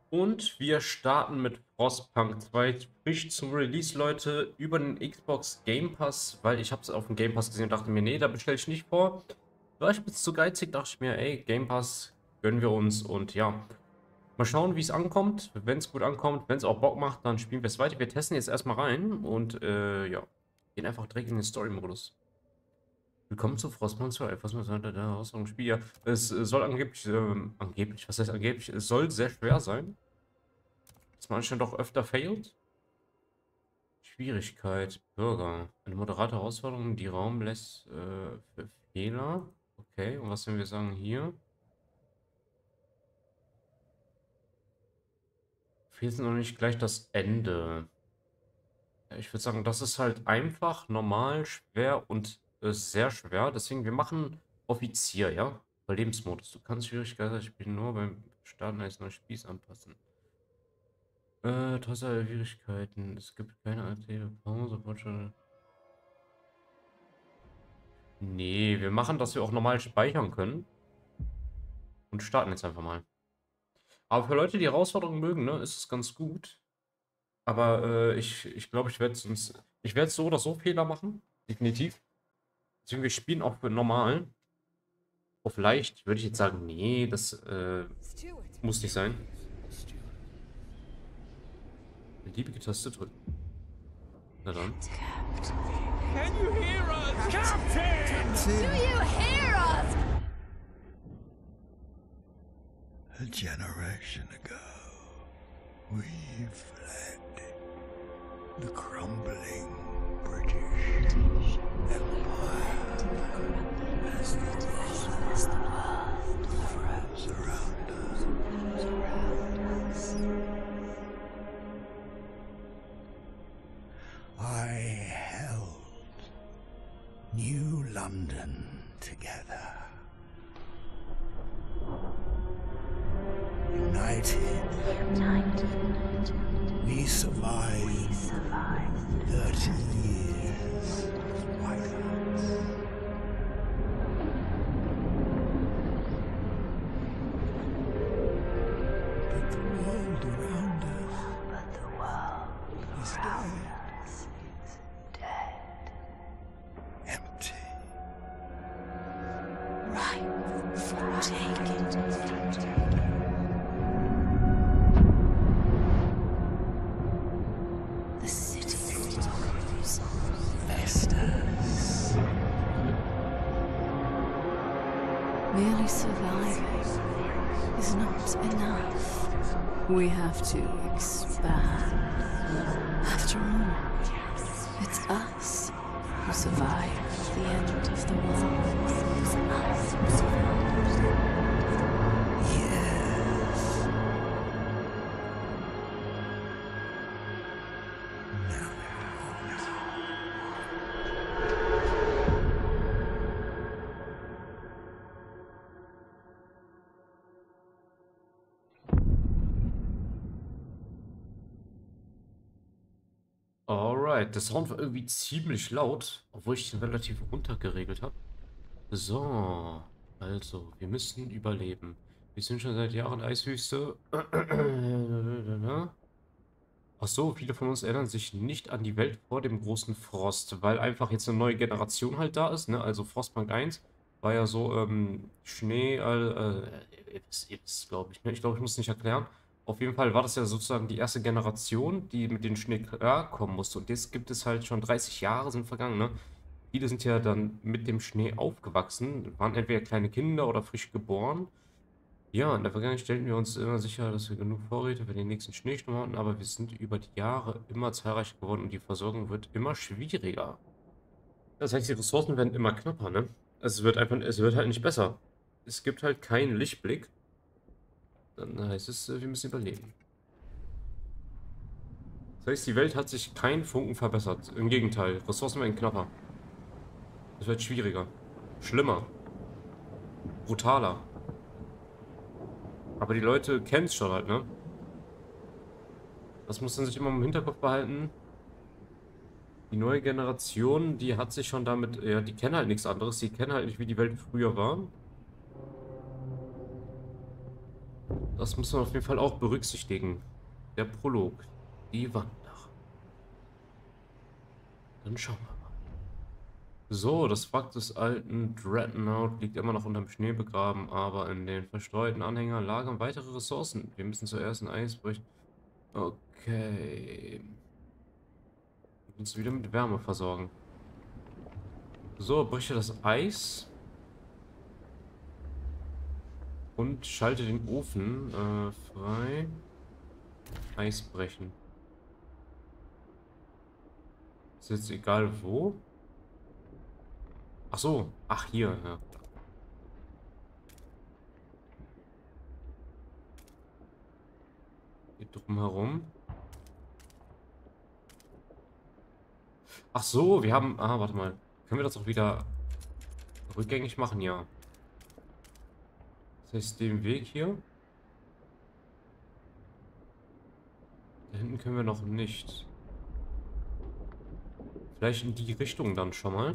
Und wir starten mit Frostpunk 2, sprich zum Release, Leute, über den Xbox Game Pass, weil ich habe es auf dem Game Pass gesehen und dachte mir, nee, da bestelle ich nicht vor. War ich bis zu geizig, dachte ich mir, ey, Game Pass gönnen wir uns und ja, mal schauen, wie es ankommt. Wenn es gut ankommt, wenn es auch Bock macht, dann spielen wir es weiter. Wir testen jetzt erstmal rein und ja, gehen einfach direkt in den Story-Modus. Willkommen zu Frostpunk 2. Was man sagt, der Herausforderungsspiel. Ja, es soll angeblich, was heißt angeblich? Es soll sehr schwer sein. Dass man anscheinend doch öfter failt. Schwierigkeit, Bürger. Eine moderate Herausforderung, die Raum lässt für Fehler. Okay, und was wenn wir sagen hier? Fehlt noch nicht gleich das Ende. Ja, ich würde sagen, das ist halt einfach, normal, schwer und sehr schwer. Deswegen, wir machen Offizier, ja? Überlebensmodus. Du kannst Schwierigkeit das Spiel nur beim Starten eines neuen Spiels anpassen. Trotz aller Schwierigkeiten. Es gibt keine aktive Pause. Nee, wir machen, dass wir auch normal speichern können. Und starten jetzt einfach mal. Aber für Leute, die Herausforderungen mögen, ne, ist es ganz gut. Aber ich glaube, ich werde so oder so Fehler machen. Definitiv. Deswegen, wir spielen auch für normal. Auf leicht würde ich jetzt sagen, nee, das muss nicht sein. Beliebige Taste drücken. Na dann. Can you hear us? Captain! Do you hear us? A generation ago, we fled the crumbling British Empire as the world froze around us. I held New London together. United, we survived 30 years of violence. But the world around us is dead. Empty. Right for taking. The city falls. Vestas. Merely surviving is not enough. We have to expand. After all, it's us who survived the end of the world. It's us who survived. Yes. Now. Alright, der Sound war irgendwie ziemlich laut, obwohl ich den relativ runter geregelt habe. So, also, wir müssen überleben. Wir sind schon seit Jahren Eiswüste. Ach so, viele von uns erinnern sich nicht an die Welt vor dem großen Frost, weil einfach jetzt eine neue Generation halt da ist, ne? Also Frostpunk 1 war ja so, Schnee, ihr wisst, glaube ich, ne? Ich glaube, ich muss es nicht erklären. Auf jeden Fall war das ja sozusagen die erste Generation, die mit dem Schnee klarkommen musste. Und jetzt gibt es halt schon 30 Jahre sind vergangen, ne? Viele sind ja dann mit dem Schnee aufgewachsen, waren entweder kleine Kinder oder frisch geboren. Ja, in der Vergangenheit stellten wir uns immer sicher, dass wir genug Vorräte für den nächsten Schneesturm hatten, aber wir sind über die Jahre immer zahlreicher geworden und die Versorgung wird immer schwieriger. Das heißt, die Ressourcen werden immer knapper, ne? Es wird halt nicht besser. Es gibt halt keinen Lichtblick. Dann heißt es, wir müssen überleben. Das heißt, die Welt hat sich kein Funken verbessert. Im Gegenteil, Ressourcen werden knapper. Es wird schwieriger. Schlimmer. Brutaler. Aber die Leute kennen es schon halt, ne? Das muss man sich immer im Hinterkopf behalten. Die neue Generation, die hat sich schon damit, ja, die kennen halt nichts anderes. Die kennen halt nicht, wie die Welt früher war. Das muss man auf jeden Fall auch berücksichtigen. Der Prolog. Die Wanderer. Dann schauen wir mal. So, das Wrack des alten Dreadnought liegt immer noch unterm Schnee begraben, aber in den verstreuten Anhängern lagern weitere Ressourcen. Wir müssen zuerst ein Eis brechen. Okay. Uns wieder mit Wärme versorgen. So, breche das Eis. Und schalte den Ofen frei. Eis brechen. Ist jetzt egal wo. Ach so. Ach, hier. Ja. Hier drumherum. Ach so, wir haben... Ah, warte mal. Können wir das auch wieder rückgängig machen? Ja. Das heißt, den Weg hier. Da hinten können wir noch nicht. Vielleicht in die Richtung dann schon mal.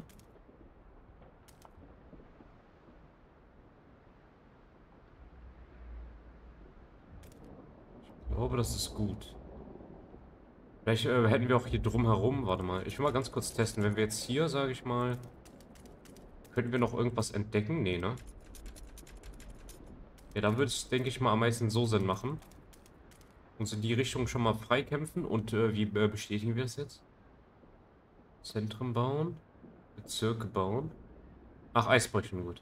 Ich glaube, das ist gut. Vielleicht hätten wir auch hier drumherum. Warte mal. Ich will mal ganz kurz testen. Wenn wir jetzt hier, sage ich mal... Könnten wir noch irgendwas entdecken? Nee, ne? Ja, dann würde es, denke ich mal, am meisten so Sinn machen. Uns in die Richtung schon mal freikämpfen. Und wie bestätigen wir das jetzt? Zentren bauen. Bezirke bauen. Ach, Eisbrüchen, gut.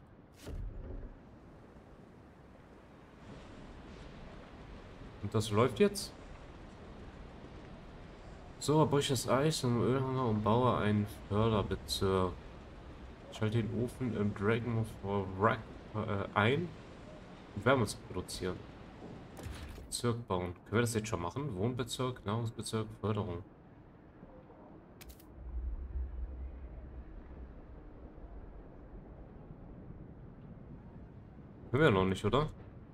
Und das läuft jetzt? So, brich das Eis im Ölhanger und baue einen Förderbezirk. Schalte den Ofen im Dragon for Wrack ein, um Wärme zu produzieren. Bezirk bauen. Können wir das jetzt schon machen? Wohnbezirk, Nahrungsbezirk, Förderung. Können wir noch nicht, oder?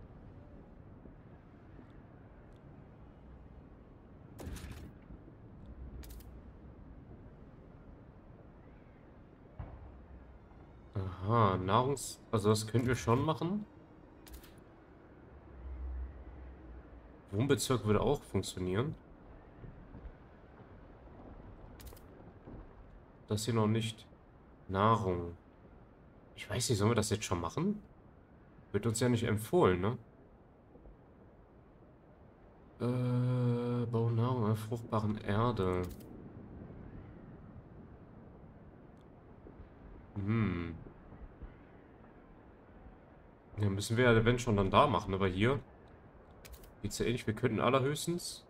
Aha, Also das können wir schon machen. Wohnbezirk würde auch funktionieren. Das hier noch nicht. Nahrung. Ich weiß nicht, sollen wir das jetzt schon machen? Wird uns ja nicht empfohlen, ne? Bau Nahrung auf fruchtbaren Erde. Ja, müssen wir ja, wenn schon, dann da machen. Aber hier geht's ja ähnlich. Wir könnten allerhöchstens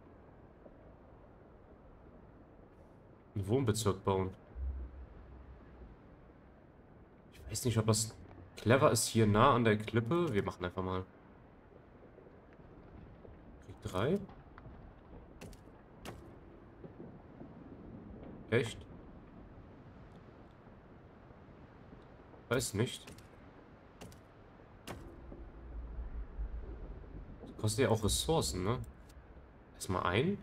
einen Wohnbezirk bauen. Ich weiß nicht, ob das clever ist, hier nah an der Klippe. Wir machen einfach mal. Krieg 3. Echt? Weiß nicht. Das kostet ja auch Ressourcen, ne? Erstmal ein.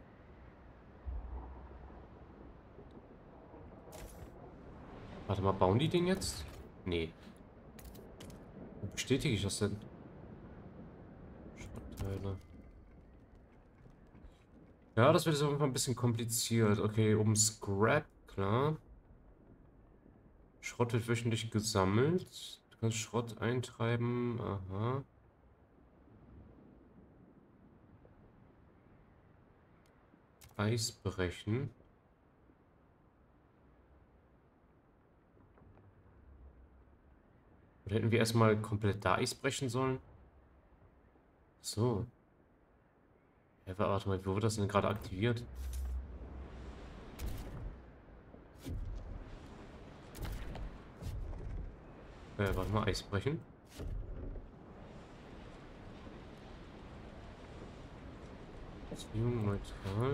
Warte mal, bauen die den jetzt? Nee. Wo bestätige ich das denn? Schrottteile. Ja, das wird jetzt auf jeden Fall ein bisschen kompliziert. Okay, um Scrap, klar. Schrott wird wöchentlich gesammelt. Du kannst Schrott eintreiben. Aha. Eis brechen. Oder hätten wir erstmal komplett da Eis brechen sollen? So. Ja, warte mal, wo wird das denn gerade aktiviert? Warte mal, Eis brechen. Beziehung neutral.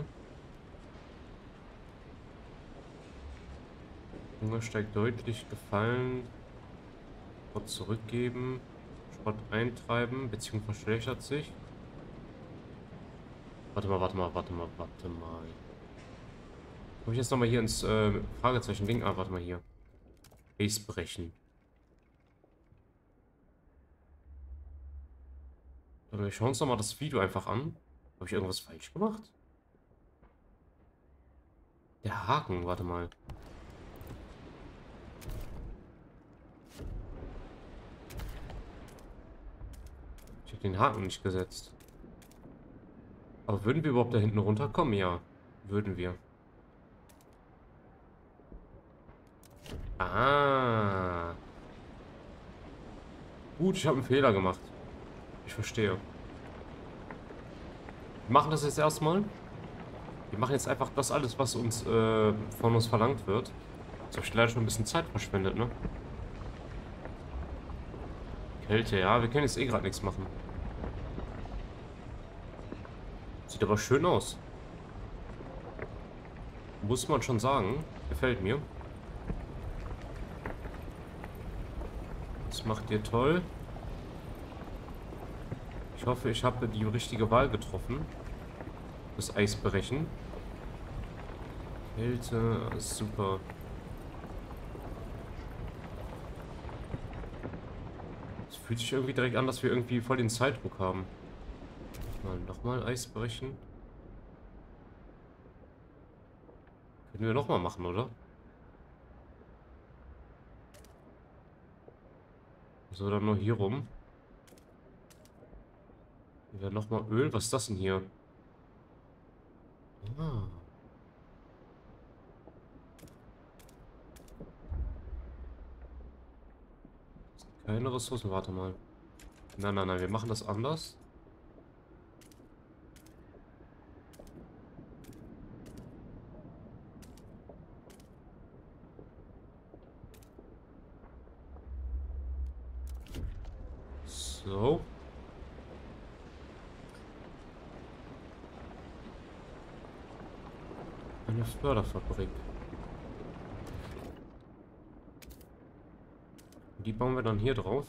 Hunger steigt deutlich, gefallen. Schrott zurückgeben. Schrott eintreiben. Beziehung verschlechtert sich. Warte mal. Komme ich jetzt nochmal hier ins Fragezeichen-Ding? Ah, warte mal hier. Eis brechen. Wir schauen uns doch mal das Video einfach an. Habe ich irgendwas falsch gemacht? Der Haken, warte mal. Ich habe den Haken nicht gesetzt. Aber würden wir überhaupt da hinten runterkommen? Ja, würden wir. Ah. Gut, ich habe einen Fehler gemacht. Ich verstehe. Wir machen das jetzt erstmal. Wir machen jetzt einfach das alles, was uns von uns verlangt wird. Jetzt habe ich leider schon ein bisschen Zeit verschwendet, ne? Kälte, ja. Wir können jetzt eh gerade nichts machen. Sieht aber schön aus. Muss man schon sagen. Gefällt mir. Das macht ihr toll. Ich hoffe, ich habe die richtige Wahl getroffen. Das Eis brechen. Kälte, ist super. Es fühlt sich irgendwie direkt an, dass wir irgendwie voll den Zeitdruck haben. Nochmal Eis brechen. Können wir nochmal machen, oder? So, dann nur hier rum. Hier wäre nochmal Öl. Was ist das denn hier? Ah. Keine Ressourcen, warte mal. Nein, nein, nein, wir machen das anders. So. Eine Förderfabrik. Die bauen wir dann hier drauf.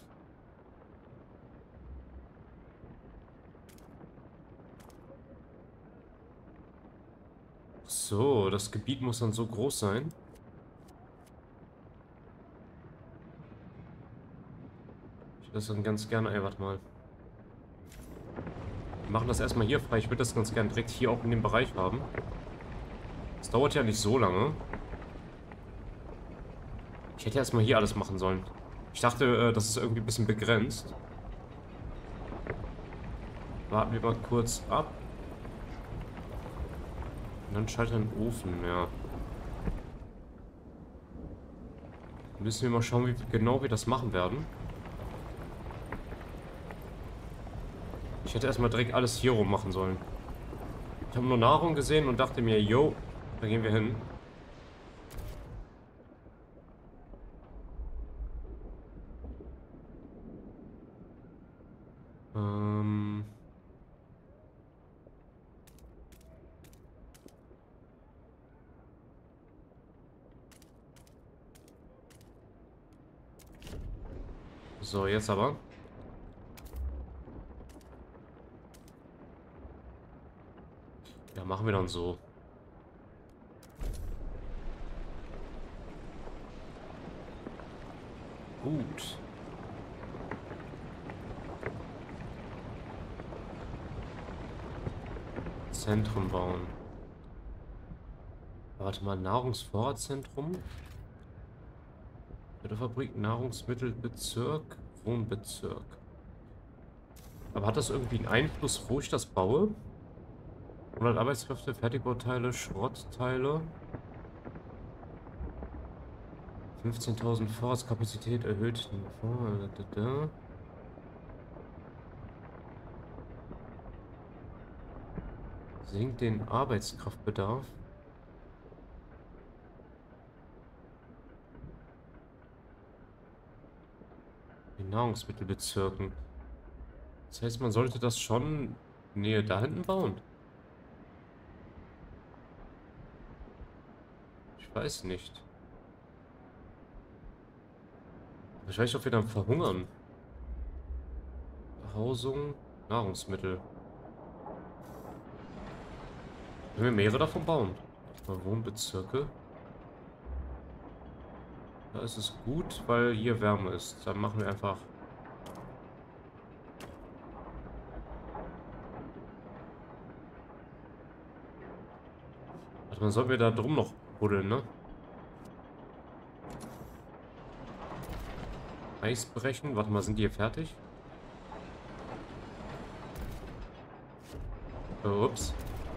So, das Gebiet muss dann so groß sein. Ich würde das dann ganz gerne... Ey, warte mal. Wir machen das erstmal hier frei. Ich würde das ganz gerne direkt hier auch in dem Bereich haben. Das dauert ja nicht so lange. Ich hätte erstmal hier alles machen sollen. Ich dachte, das ist irgendwie ein bisschen begrenzt. Warten wir mal kurz ab. Und dann schalten den Ofen, ja. Müssen wir mal schauen, wie genau wir das machen werden. Ich hätte erstmal direkt alles hier rum machen sollen. Ich habe nur Nahrung gesehen und dachte mir, yo, da gehen wir hin. So, jetzt aber. Ja, machen wir dann so. Gut. Zentrum bauen. Warte mal, Nahrungsvorratszentrum. Fabrik, Nahrungsmittelbezirk, Wohnbezirk. Aber hat das irgendwie einen Einfluss, wo ich das baue? 100 Arbeitskräfte, Fertigbauteile, Schrottteile. 15.000 Vorratskapazität erhöht. Sinkt den Arbeitskraftbedarf. In Nahrungsmittelbezirken. Das heißt, man sollte das schon Nähe da hinten bauen. Ich weiß nicht. Ich weiß nicht, ob wir dann verhungern. Behausung, Nahrungsmittel. Können wir mehrere davon bauen? Mal Wohnbezirke. Da ist es gut, weil hier Wärme ist. Dann machen wir einfach Also man sollten wir da drum noch buddeln, ne? Eis brechen. Warte mal, sind die hier fertig? Ups.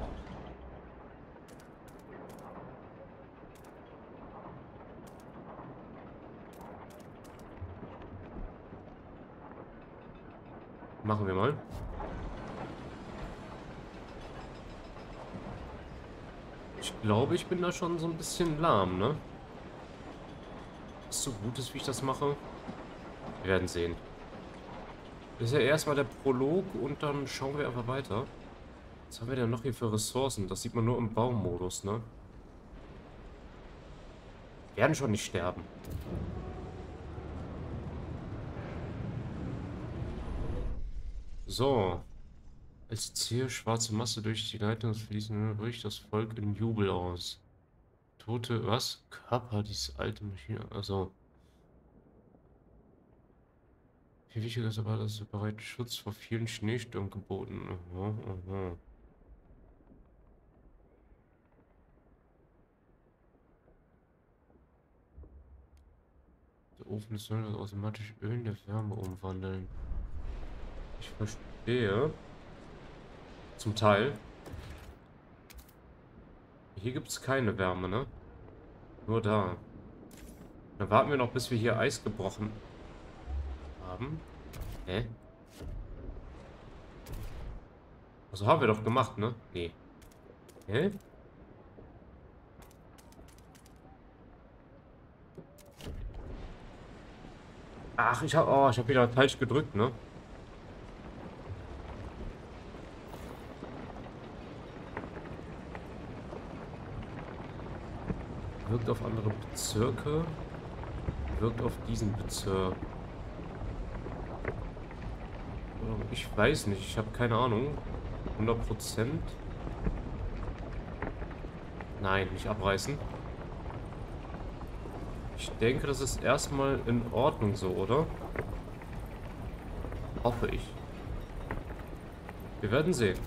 Machen wir mal. Ich glaube, ich bin da schon so ein bisschen lahm, ne? Was so gut ist, wie ich das mache. Wir werden sehen. Das ist ja erstmal der Prolog und dann schauen wir einfach weiter. Was haben wir denn noch hier für Ressourcen? Das sieht man nur im Baummodus, ne? Wir werden schon nicht sterben. So. Als Ziel schwarze Masse durch die Leitung fließen, bricht das Volk in Jubel aus. Tote, was? Körper, diese alte Maschine. Also. Viel wichtiger ist aber, dass es bereits Schutz vor vielen Schneestürmen geboten. Aha, aha. Der Ofen soll das automatisch Öl in der Wärme umwandeln. Ich verstehe. Zum Teil. Hier gibt es keine Wärme, ne? Nur da. Dann warten wir noch, bis wir hier Eis gebrochen haben. Hä? Also haben wir doch gemacht, ne? Nee. Hä? Ach, ich hab wieder falsch gedrückt, ne? Wirkt auf andere Bezirke. Wirkt auf diesen Bezirk. Ich weiß nicht, ich habe keine Ahnung. 100%. Nein, nicht abreißen. Ich denke, das ist erstmal in Ordnung so, oder? Hoffe ich. Wir werden sehen.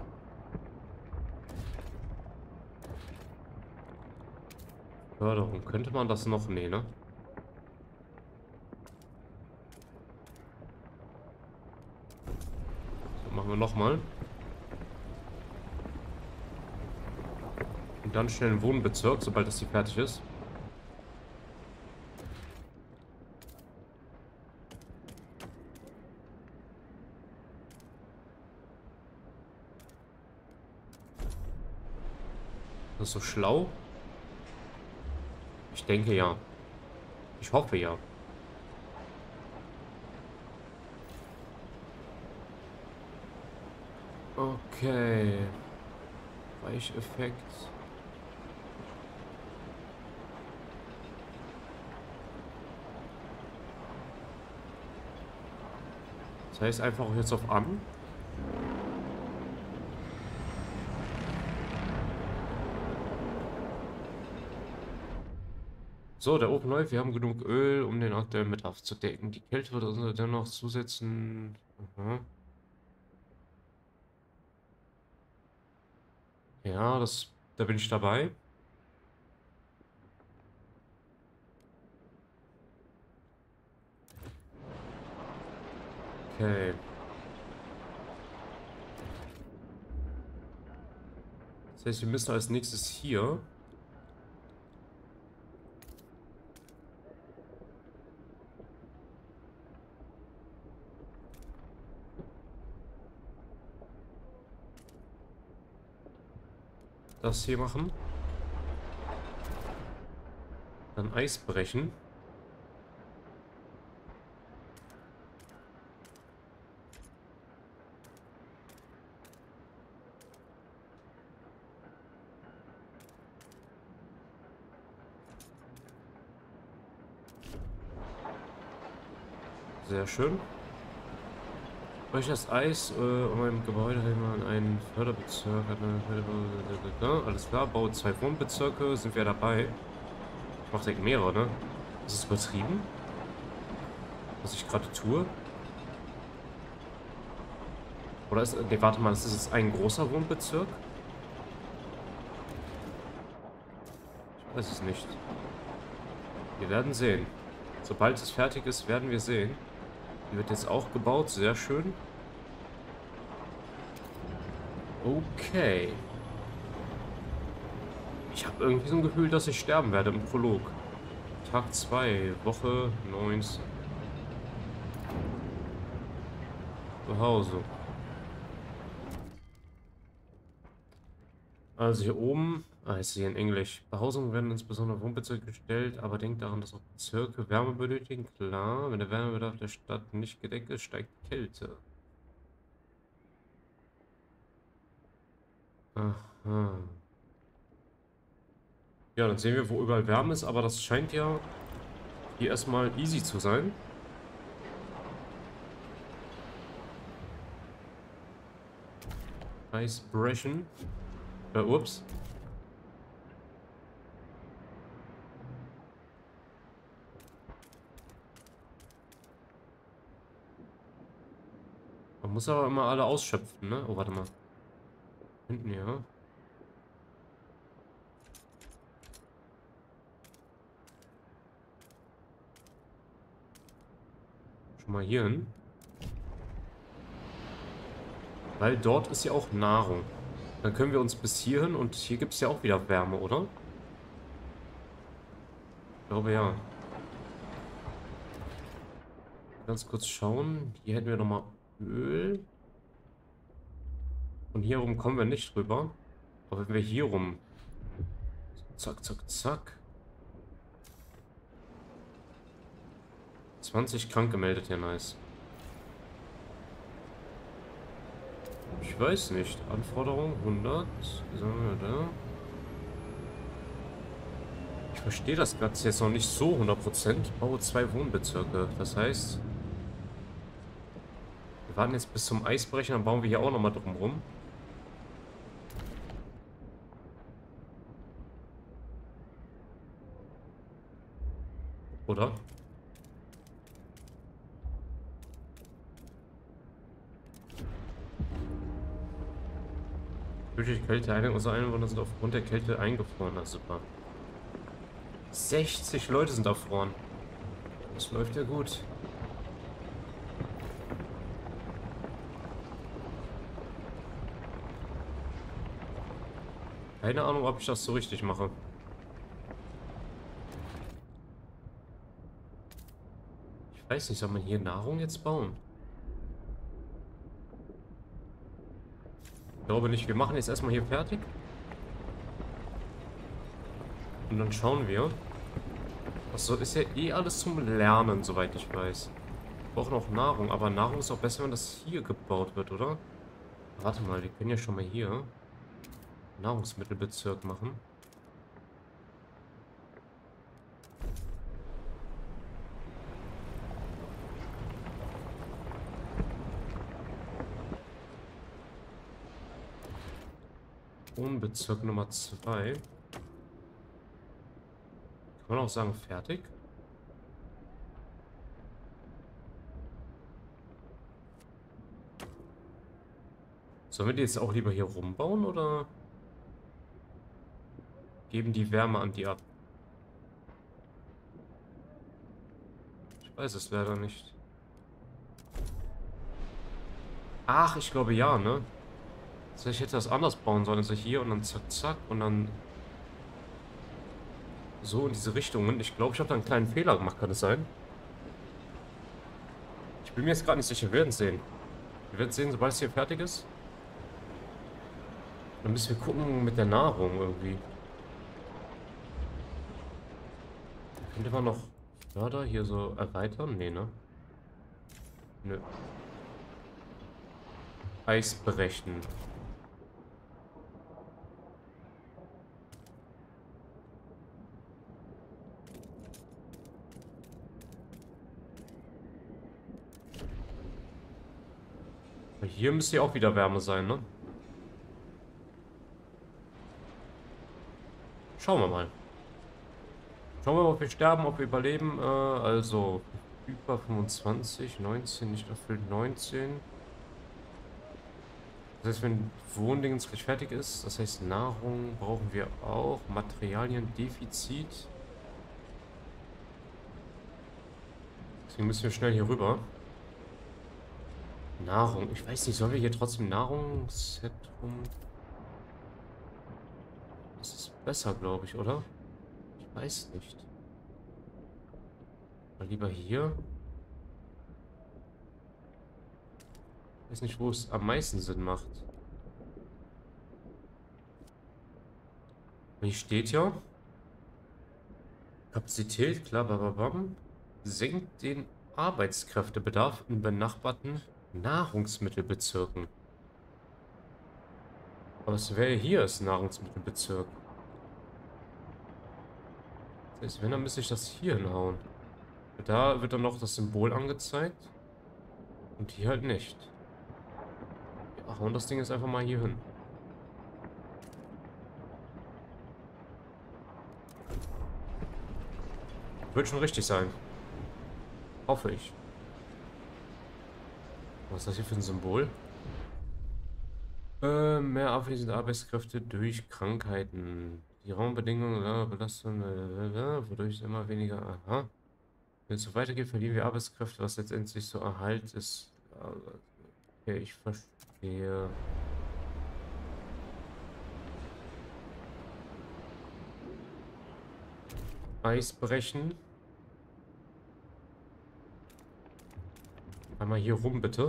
Förderung. Könnte man das noch? Nee, ne? So, machen wir nochmal. Und dann schnell einen Wohnbezirk, sobald das hier fertig ist. Das ist so schlau. Ich denke ja. Ich hoffe ja. Okay. Weicheffekt. Das heißt einfach jetzt auf an. So, der Ofen läuft. Wir haben genug Öl, um den aktuellen Bedarf zu decken. Die Kälte wird uns dennoch zusetzen. Aha. Ja, da bin ich dabei. Okay. Das heißt, wir müssen als nächstes hier. Das hier machen. Dann Eis brechen. Sehr schön. Breche das Eis um ein Gebäude an einen Förderbezirk. Alles klar, baue 2 Wohnbezirke. Sind wir dabei? Ich mache direkt mehrere, ne? Ist es übertrieben? Was ich gerade tue? Oder ist. Ne, warte mal, das ist jetzt ein großer Wohnbezirk? Weiß es nicht. Wir werden sehen. Sobald es fertig ist, werden wir sehen. Die wird jetzt auch gebaut. Sehr schön. Okay. Ich habe irgendwie so ein Gefühl, dass ich sterben werde im Prolog. Tag 2, Woche 19. Zu Hause. Also hier oben, ist hier in Englisch. Behausungen werden insbesondere Wohnbezirke gestellt, aber denkt daran, dass auch Bezirke Wärme benötigen. Klar, wenn der Wärmebedarf der Stadt nicht gedeckt ist, steigt Kälte. Aha. Ja, dann sehen wir, wo überall Wärme ist, aber das scheint ja hier erstmal easy zu sein. Eisbrechen. Ups. Man muss aber immer alle ausschöpfen, ne? Oh, warte mal. Hinten, ja. Schon mal hier hin. Weil dort ist ja auch Nahrung. Dann können wir uns bis hierhin und hier gibt es ja auch wieder Wärme, oder? Ich glaube ja. Ganz kurz schauen. Hier hätten wir nochmal Öl. Und hier rum kommen wir nicht rüber. Aber wenn wir hier rum... Zack, zack, zack. 20 krank gemeldet, ja nice. Ich weiß nicht. Anforderung 100. Sagen wir da. Ich verstehe das Ganze jetzt noch nicht so 100%. Baue 2 Wohnbezirke. Das heißt, wir warten jetzt bis zum Eisbrechen, dann bauen wir hier auch nochmal drum rum. Oder? Durch die Kälte, einige unserer Einwohner sind aufgrund der Kälte eingefroren. Na super. 60 Leute sind erfroren. Das läuft ja gut. Keine Ahnung, ob ich das so richtig mache. Ich weiß nicht, soll man hier Nahrung jetzt bauen? Ich glaube nicht. Wir machen jetzt erstmal hier fertig. Und dann schauen wir. Das ist ja eh alles zum Lernen, soweit ich weiß. Wir brauchen auch Nahrung, aber Nahrung ist auch besser, wenn das hier gebaut wird, oder? Warte mal, wir können ja schon mal hier Nahrungsmittelbezirk machen. Wohnbezirk Nummer 2. Kann man auch sagen, fertig. Sollen wir die jetzt auch lieber hier rumbauen oder geben die Wärme an die ab? Ich weiß es leider nicht. Ach, ich glaube ja, ne? Also ich hätte das anders bauen sollen, also hier und dann zack, zack und dann so in diese Richtungen. Ich glaube, ich habe da einen kleinen Fehler gemacht, kann es sein? Ich bin mir jetzt gerade nicht sicher, wir werden es sehen. Wir werden sehen, sobald es hier fertig ist. Dann müssen wir gucken mit der Nahrung irgendwie. Könnte man noch Förder hier so erweitern? Nee, ne? Nö. Eisbrechen. Hier müsste ja auch wieder Wärme sein, ne? Schauen wir mal. Schauen wir mal, ob wir sterben, ob wir überleben. Also, über 25, 19, nicht erfüllt, 19. Das heißt, wenn Wohndingens gleich fertig ist, das heißt, Nahrung brauchen wir auch. Materialiendefizit. Deswegen müssen wir schnell hier rüber. Nahrung. Ich weiß nicht, sollen wir hier trotzdem Nahrungszentrum? Das ist besser, glaube ich, oder? Ich weiß nicht. Mal lieber hier. Ich weiß nicht, wo es am meisten Sinn macht. Hier steht ja. Kapazität, klar, bababam. Senkt den Arbeitskräftebedarf in benachbarten Nahrungsmittelbezirken. Aber es wäre hier ist Nahrungsmittelbezirk. Das heißt, wenn, dann müsste ich das hier hinhauen. Da wird dann noch das Symbol angezeigt. Und hier halt nicht. Ja, hauen das Ding jetzt einfach mal hier hin. Wird schon richtig sein. Hoffe ich. Was ist das hier für ein Symbol? Mehr abwesende Arbeitskräfte durch Krankheiten. Die Raumbedingungen, Belastung, wodurch immer weniger. Aha. Wenn es so weitergeht, verlieren wir Arbeitskräfte, was letztendlich so Erhalt ist. Okay, ich verstehe. Eis brechen. Einmal hier rum, bitte.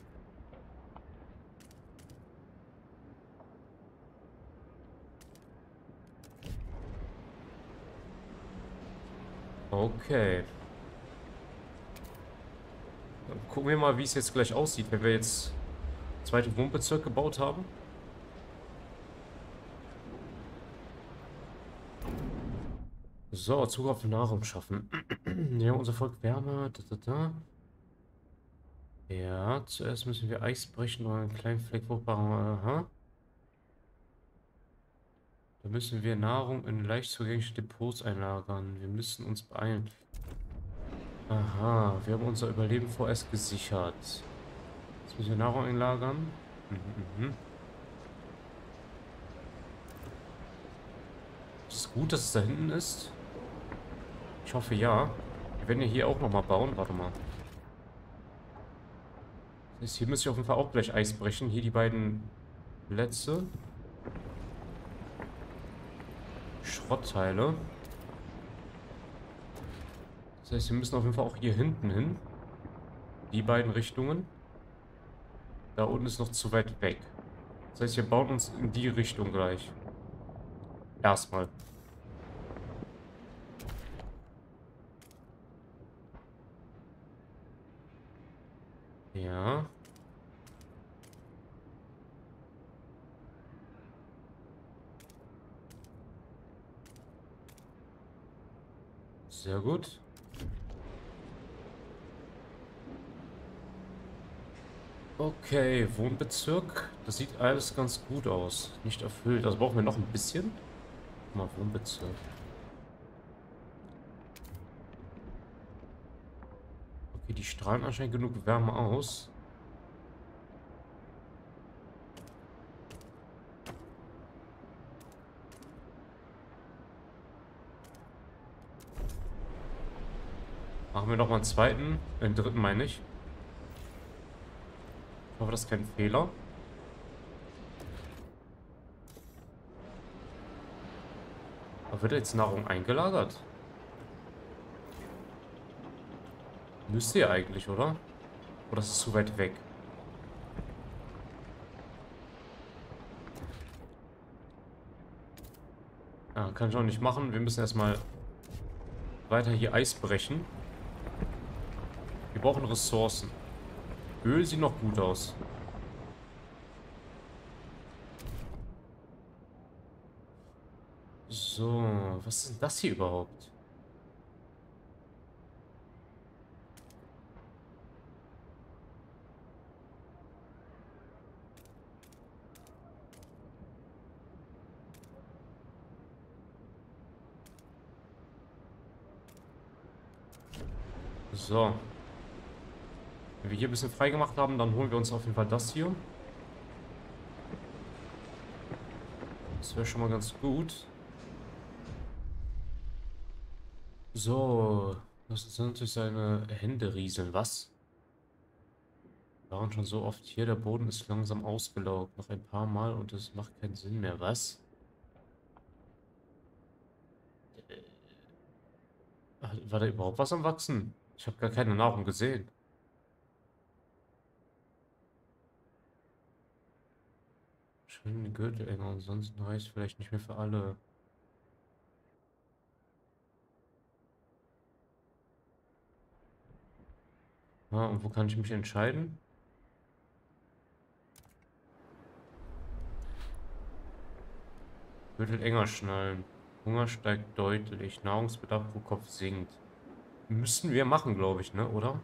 Okay. Dann gucken wir mal, wie es jetzt gleich aussieht, wenn wir jetzt zweite Wohnbezirk gebaut haben. So, Zug auf Nahrung schaffen. Ja, unser Volk Wärme. Ja, zuerst müssen wir Eis brechen oder einen kleinen Fleck fruchtbaren. Aha. Da müssen wir Nahrung in leicht zugängliche Depots einlagern. Wir müssen uns beeilen. Aha, wir haben unser Überleben vorerst gesichert. Jetzt müssen wir Nahrung einlagern. Ist es gut, dass es da hinten ist? Ich hoffe ja. Wir werden ja hier auch nochmal bauen. Warte mal. Das heißt, hier müsste ich auf jeden Fall auch gleich Eis brechen. Hier die beiden Plätze. Schrottteile. Das heißt, wir müssen auf jeden Fall auch hier hinten hin. Die beiden Richtungen. Da unten ist noch zu weit weg. Das heißt, wir bauen uns in die Richtung gleich. Erstmal. Ja. Sehr gut. Okay, Wohnbezirk. Das sieht alles ganz gut aus. Nicht erfüllt. Also brauchen wir noch ein bisschen. Mal Wohnbezirk. Okay, die strahlen anscheinend genug Wärme aus. Machen wir noch mal einen zweiten. Den dritten meine ich. Ich hoffe, das ist kein Fehler. Aber wird jetzt Nahrung eingelagert? Müsste ja eigentlich, oder? Oder ist es zu weit weg? Ja, kann ich auch nicht machen. Wir müssen erstmal weiter hier Eis brechen. Wir brauchen Ressourcen. Öl sieht noch gut aus. So, was ist denn das hier überhaupt? So. Wenn wir hier ein bisschen frei gemacht haben, dann holen wir uns auf jeden Fall das hier. Das wäre schon mal ganz gut. So, das sind durch seine Hände rieseln. Was? Wir waren schon so oft hier, der Boden ist langsam ausgelaugt. Noch ein paar Mal und es macht keinen Sinn mehr. Was? War da überhaupt was am Wachsen? Ich habe gar keine Nahrung gesehen. Schön die Gürtel enger, ansonsten reicht vielleicht nicht mehr für alle. Ja, und wo kann ich mich entscheiden? Gürtel enger schnallen. Hunger steigt deutlich. Nahrungsbedarf pro Kopf sinkt. Müssen wir machen, glaube ich, ne? Oder?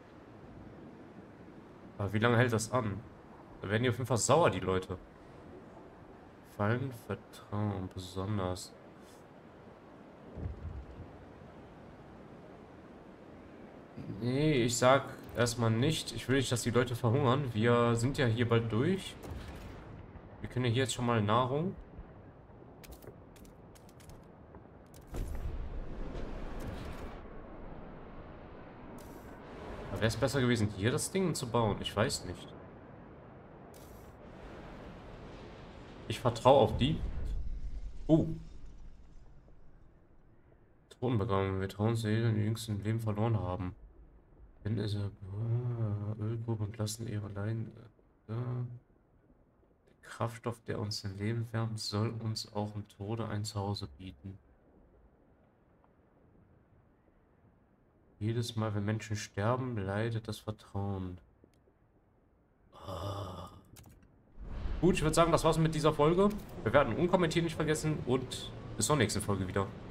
Aber wie lange hält das an? Da werden die auf jeden Fall sauer, die Leute. Fallen, Vertrauen, besonders. Nee, ich sag erstmal nicht. Ich will nicht, dass die Leute verhungern. Wir sind ja hier bald durch. Wir können ja hier jetzt schon mal Nahrung. Aber wäre es besser gewesen, hier das Ding zu bauen? Ich weiß nicht. Ich vertraue auf die. Oh. Thronbegabung. Wir trauen Seelen, die jüngsten Leben verloren haben. Wenn es Ölgrube und lassen ihre Leiden. Der Kraftstoff, der uns im Leben wärmt, soll uns auch im Tode ein Zuhause bieten. Jedes Mal, wenn Menschen sterben, leidet das Vertrauen. Ah. Gut, ich würde sagen, das war's mit dieser Folge. Bewerten und kommentieren nicht vergessen und bis zur nächsten Folge wieder.